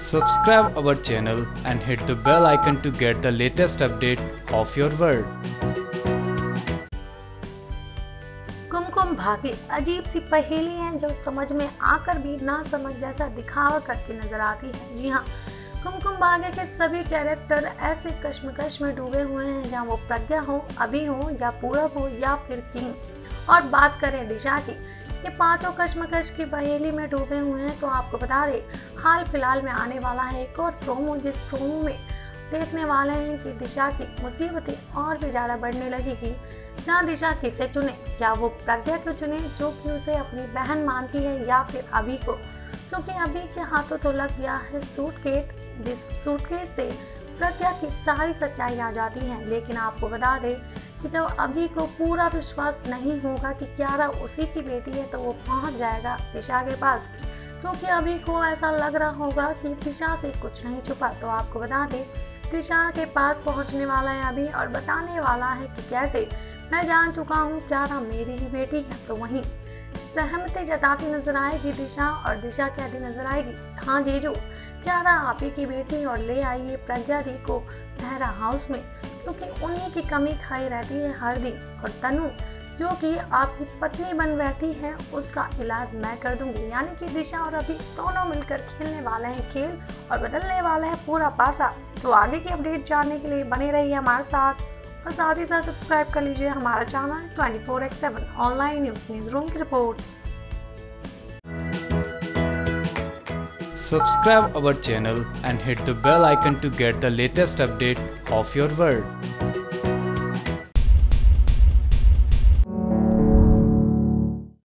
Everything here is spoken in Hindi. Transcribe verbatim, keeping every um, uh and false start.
Subscribe our channel and hit the bell icon to get the latest update of your world. Kumkum Bhagya अजीब सी पहेली है जो समझ में आकर भी ना समझ जैसा दिखावा करती नजर आती है। जी हाँ, कुमकुम भाग्य के सभी कैरेक्टर ऐसे कश्मकश में डूबे हुए हैं, जहाँ वो प्रज्ञा हो, अभी हो या पूरब हो या फिर किंग। और बात करें दिशा की, ये पांचों कश्मकश की पहेली में डूबे हुए हैं। तो आपको बता दें, हाल फिलहाल में आने वाला है एक और प्रोमो, जिस प्रोमो में देखने वाले हैं कि दिशा की मुसीबतें और भी ज़्यादा बढ़ने लगेगी। जहां दिशा किसे चुने, क्या वो प्रज्ञा को चुने जो कि उसे अपनी बहन मानती है, या फिर अभी को, क्योंकि अभी के हाथों तो लग गया है सूटकेस, जिस सूटकेस से प्रज्ञा की सारी सच्चाई आ जाती है। लेकिन आपको बता दें कि जब अभी को पूरा विश्वास नहीं होगा कि क्यारा उसी की बेटी है, तो वो पहुंच जाएगा दिशा के पास, क्योंकि अभी को ऐसा लग रहा होगा कि दिशा से कुछ नहीं छुपा। तो आपको बता दें, दिशा के पास पहुंचने वाला है अभी और बताने वाला है कि कैसे मैं जान चुका हूँ क्यारा मेरी ही बेटी है। तो वहीं सहमति जताती नजर आएगी दिशा, और दिशा कहती नजर आएगी, हाँ जीजू, क्यारा आप ही की बेटी, और ले आइए प्रज्ञा दी को लहरा हाउस में, क्योंकि उन्हीं की कमी खाई रहती है हर दिन। और तनु जो कि आपकी पत्नी बन बैठी है, उसका इलाज मैं कर दूंगी। यानी कि दिशा और अभी दोनों मिलकर खेलने वाले हैं खेल, और बदलने वाला है पूरा पासा। तो आगे की अपडेट जानने के लिए बने रहिए हमारे साथ, और साथ ही साथ सब्सक्राइब कर लीजिए हमारा channel twenty four x seven online news news room की रिपोर्ट। Subscribe our channel and hit the bell icon to get the latest update of your world.